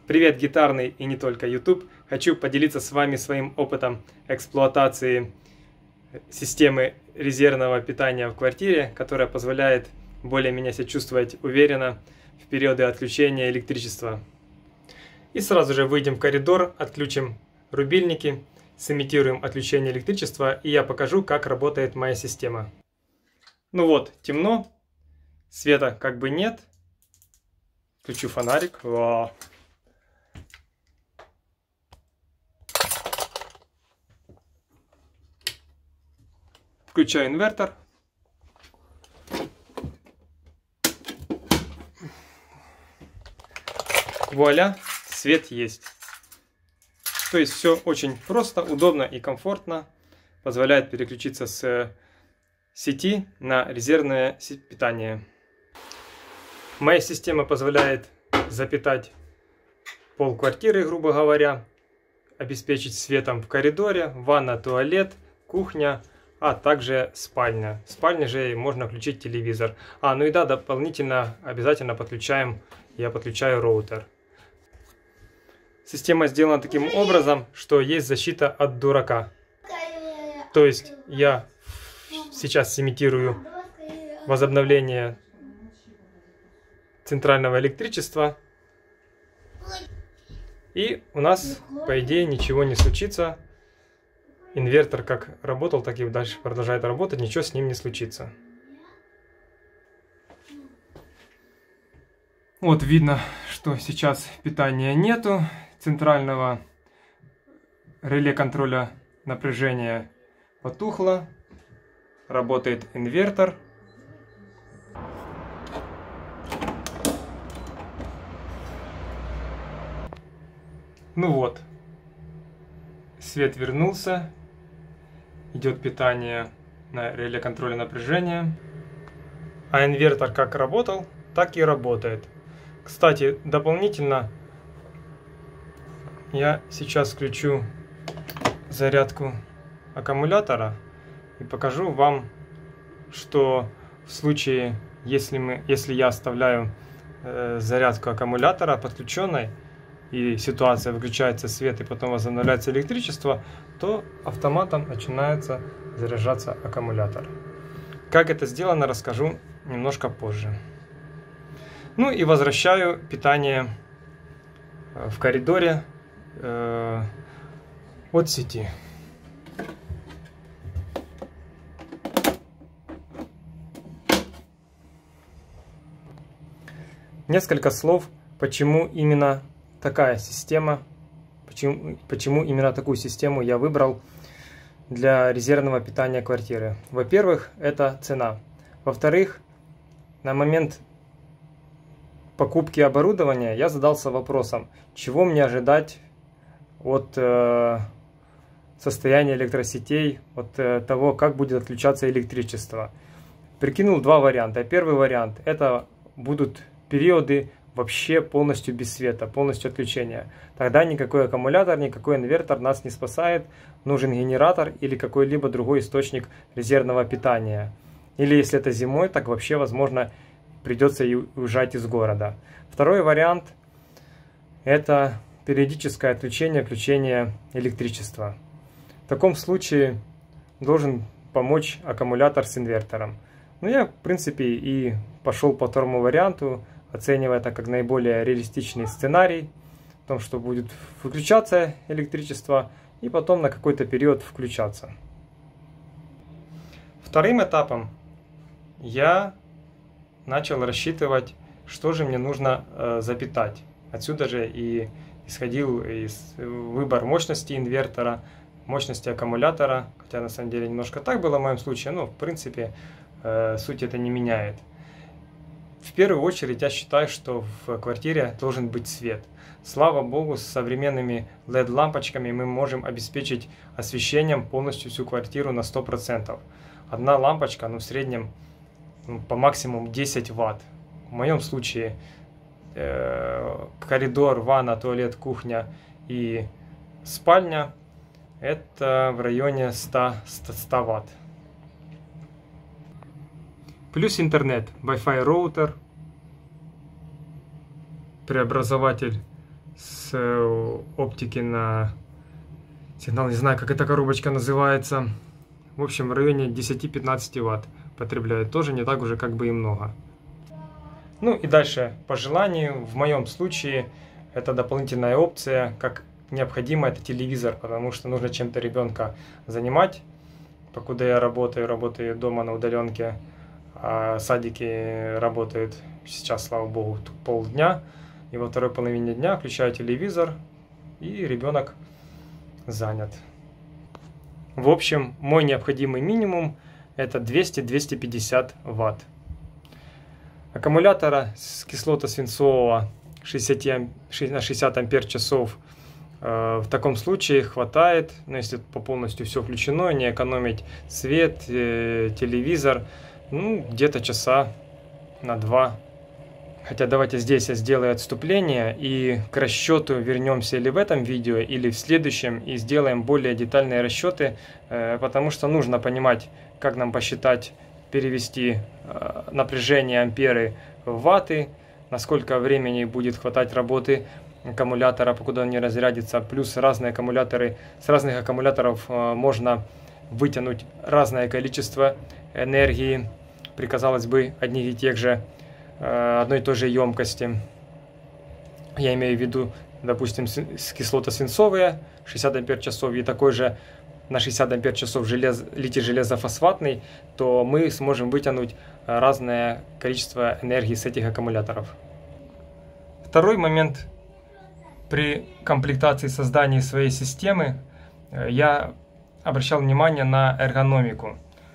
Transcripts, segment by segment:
Привет, гитарный и не только YouTube. Хочу поделиться с вами своим опытом эксплуатации системы резервного питания в квартире, которая позволяет более-менее себя чувствовать уверенно в периоды отключения электричества. И сразу же выйдем в коридор, отключим рубильники, сымитируем отключение электричества, и я покажу, как работает моя система. Ну вот, темно, света как бы нет. Включу фонарик. Вау. Включаю инвертор. Вуаля, свет есть. То есть все очень просто, удобно и комфортно. Позволяет переключиться с сети на резервное питание. Моя система позволяет запитать пол квартиры, грубо говоря, обеспечить светом в коридоре, ванна, туалет, кухня, а также спальня. В спальне же можно включить телевизор. Ну и да, дополнительно обязательно я подключаю роутер. Система сделана таким образом, что есть защита от дурака. То есть я сейчас сымитирую возобновление центрального электричества. И у нас, по идее, ничего не случится. Инвертор как работал, так и дальше продолжает работать, ничего с ним не случится. Вот видно, что сейчас питания нету, центрального реле контроля напряжения потухло, работает инвертор. Ну вот, свет вернулся. Идет питание на реле контроля напряжения. А инвертор как работал, так и работает. Кстати, дополнительно я сейчас включу зарядку аккумулятора и покажу вам, что в случае, если я оставляю зарядку аккумулятора подключенной, и ситуация, выключается свет и потом возобновляется электричество, то автоматом начинается заряжаться аккумулятор. Как это сделано, расскажу немножко позже. Ну и возвращаю питание в коридоре от сети. Несколько слов, почему именно такая система, почему именно такую систему я выбрал для резервного питания квартиры. Во-первых, это цена. Во-вторых, на момент покупки оборудования я задался вопросом, чего мне ожидать от состояния электросетей, от того, как будет отключаться электричество. Прикинул два варианта. Первый вариант — это будут периоды вообще полностью без света, полностью отключения. Тогда никакой аккумулятор, никакой инвертор нас не спасает. Нужен генератор или какой-либо другой источник резервного питания. Или если это зимой, так вообще, возможно, придется и уезжать из города. Второй вариант — это периодическое отключение электричества. В таком случае должен помочь аккумулятор с инвертором. Но я, в принципе, и пошел по второму варианту, оценивая это как наиболее реалистичный сценарий, в том, что будет выключаться электричество и потом на какой-то период включаться. Вторым этапом я начал рассчитывать, что же мне нужно запитать. Отсюда же и исходил выбор мощности инвертора, мощности аккумулятора, хотя на самом деле немножко так было в моем случае, но в принципе суть это не меняет. В первую очередь я считаю, что в квартире должен быть свет. Слава богу, с современными LED-лампочками мы можем обеспечить освещением полностью всю квартиру на 100%. Одна лампочка, в среднем по максимуму 10 Вт. В моем случае коридор, ванна, туалет, кухня и спальня — это в районе 100 Вт. Плюс интернет, Wi-Fi роутер, преобразователь с оптики на сигнал, не знаю, как эта коробочка называется. В общем, в районе 10-15 Вт потребляет. Тоже не так уже как бы и много. Ну и дальше, по желанию, в моем случае, это дополнительная опция, как необходимо, это телевизор, потому что нужно чем-то ребенка занимать. Покуда я работаю дома на удаленке, а садики работают сейчас, слава богу, полдня. И во второй половине дня включаю телевизор, и ребенок занят. В общем, мой необходимый минимум это 200-250 Вт. Аккумулятора с кислото-свинцового 60 ампер-часов в таком случае хватает, но если по полностью все включено, не экономить свет, телевизор, ну, где-то часа на 2. Хотя давайте здесь я сделаю отступление и к расчету вернемся или в этом видео, или в следующем, и сделаем более детальные расчеты, потому что нужно понимать, как нам посчитать, перевести напряжение амперы в ватты, насколько времени будет хватать работы аккумулятора, покуда он не разрядится. Плюс разные аккумуляторы, с разных аккумуляторов можно вытянуть разное количество энергии при, казалось бы, одних и тех же, одной и той же емкости. Я имею в виду, допустим, кислото-свинцовые 60 ампер-часов и такой же на 60 ампер-часов литий железофосфатный, то мы сможем вытянуть разное количество энергии с этих аккумуляторов. Второй момент. При комплектации создания своей системы я обращал внимание на эргономику.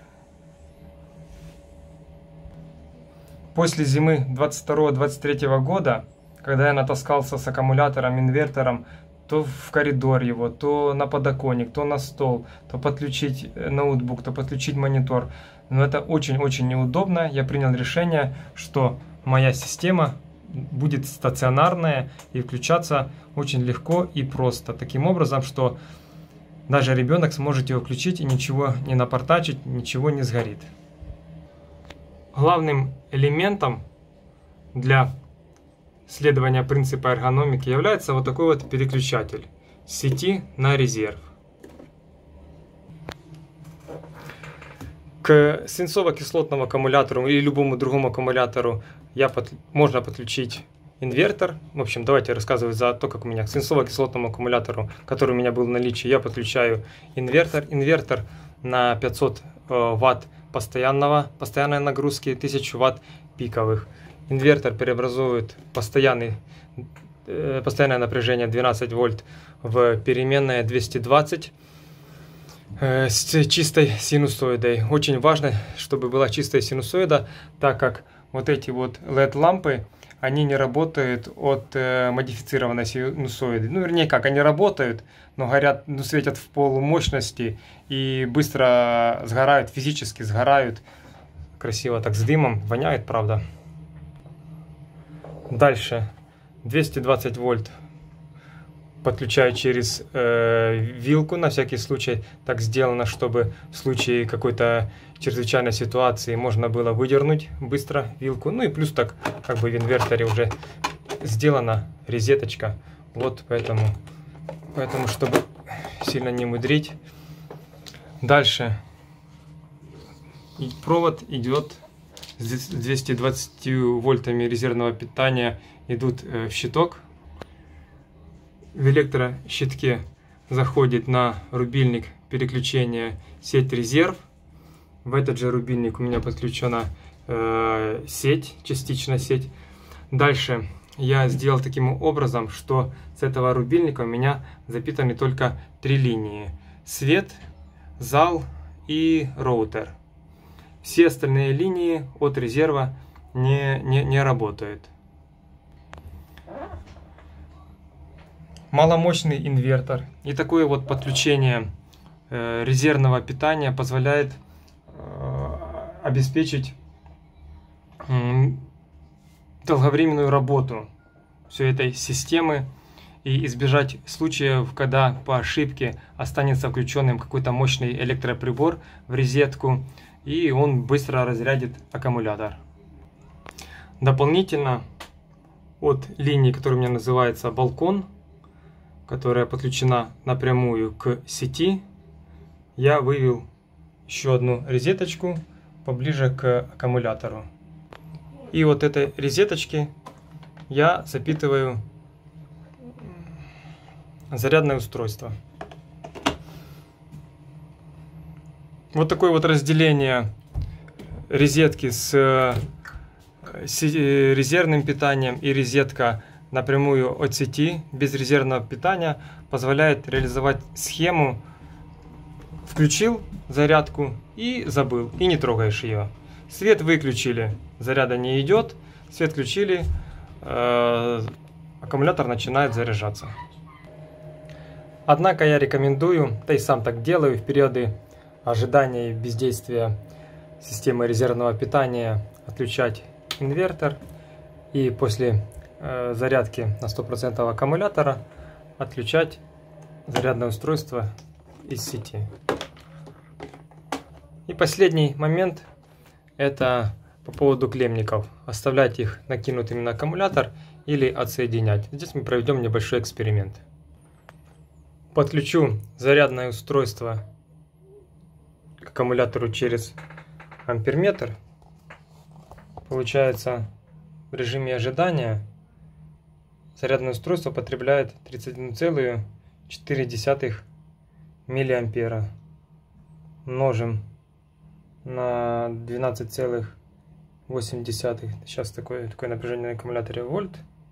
После зимы 22-23 года, когда я натаскался с аккумулятором, инвертором, то в коридор его, то на подоконник, то на стол, то подключить ноутбук, то подключить монитор. Но это очень-очень неудобно. Я принял решение, что моя система будет стационарная и включаться очень легко и просто. Таким образом, что даже ребенок сможет его включить и ничего не напортачить, ничего не сгорит. Главным элементом для следования принципа эргономики является вот такой вот переключатель сети на резерв. К свинцово-кислотному аккумулятору или любому другому аккумулятору можно подключить инвертор. В общем, давайте рассказывать за то, как у меня к свинцово-кислотному аккумулятору, который у меня был в наличии, я подключаю инвертор. Инвертор на 500 Вт постоянной нагрузки, 1000 Вт пиковых. Инвертор преобразует постоянное напряжение 12 вольт в переменное 220 с чистой синусоидой. Очень важно, чтобы была чистая синусоида, так как вот эти вот LED-лампы, они не работают от модифицированной синусоиды. Ну, вернее, как, они работают, но горят, ну, светят в полумощности и быстро сгорают, физически сгорают. Красиво так с дымом, воняет, правда. Дальше 220 вольт подключаю через вилку, на всякий случай так сделано, чтобы в случае какой-то чрезвычайной ситуации можно было выдернуть быстро вилку. Ну и плюс так как бы в инверторе уже сделана розеточка, вот поэтому чтобы сильно не мудрить. Дальше провод идет с 220 вольтами резервного питания, идут в щиток. В электрощитке заходит на рубильник переключения сеть резерв. В этот же рубильник у меня подключена сеть, частично сеть. Дальше я сделал таким образом, что с этого рубильника у меня запитаны только 3 линии: свет, зал и роутер. Все остальные линии от резерва не работают. Маломощный инвертор и такое вот подключение резервного питания позволяет обеспечить долговременную работу всей этой системы и избежать случаев, когда по ошибке останется включенным какой-то мощный электроприбор в розетку и он быстро разрядит аккумулятор. Дополнительно от линии, которая у меня называется балкон, которая подключена напрямую к сети, я вывел еще одну розеточку поближе к аккумулятору. И вот этой розеточки я запитываю зарядное устройство. Вот такое вот разделение розетки с резервным питанием и розетка напрямую от сети без резервного питания позволяет реализовать схему: включил зарядку и забыл, и не трогаешь ее. Свет выключили, заряда не идет, свет включили, аккумулятор начинает заряжаться. Однако я рекомендую, да и сам так делаю, в периоды ожидания и бездействия системы резервного питания отключать инвертор и после зарядки на 100% аккумулятора отключать зарядное устройство из сети. И последний момент — это по поводу клеммников. Оставлять их накинутыми на аккумулятор или отсоединять. Здесь мы проведем небольшой эксперимент. Подключу зарядное устройство к аккумулятору через амперметр. Получается, в режиме ожидания зарядное устройство потребляет 31,4 миллиампера. Множим на 12,8. Сейчас такое напряжение на аккумуляторе вольт.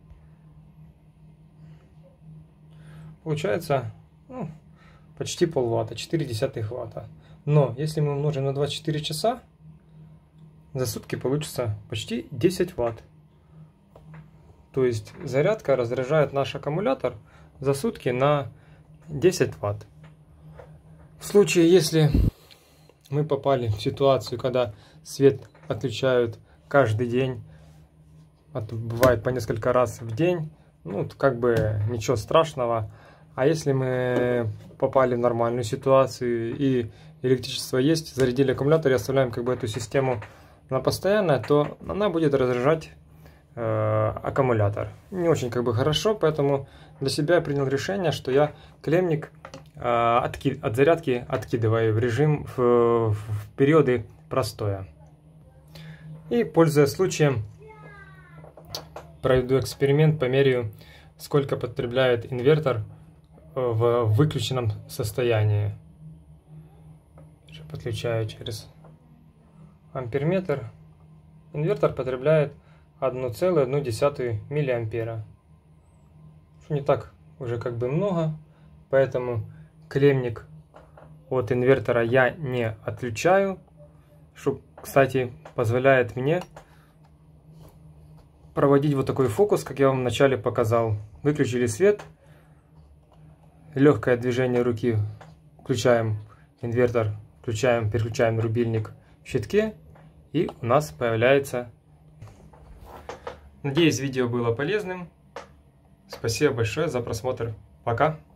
Получается почти полватта, 0,4 ватта. Но если мы умножим на 24 часа, за сутки получится почти 10 ватт. То есть зарядка разряжает наш аккумулятор за сутки на 10 ватт. В случае, если мы попали в ситуацию, когда свет отключают каждый день, бывает по несколько раз в день, как бы ничего страшного. А если мы попали в нормальную ситуацию и электричество есть, зарядили аккумулятор и оставляем эту систему на постоянное, то она будет разряжать аккумулятор. Не очень хорошо, поэтому для себя я принял решение, что я клеммник от зарядки откидываю в режим в периоды простоя. И, пользуясь случаем, проведу эксперимент, померяю, сколько потребляет инвертор в выключенном состоянии. Подключаю через амперметр. Инвертор потребляет 1,1 миллиампера. Не так уже много, поэтому клеммник от инвертора я не отключаю, что, кстати, позволяет мне проводить вот такой фокус, как я вам вначале показал. Выключили свет, легкое движение руки, включаем инвертор, переключаем рубильник в щитке, и у нас появляется. Надеюсь, видео было полезным. Спасибо большое за просмотр. Пока.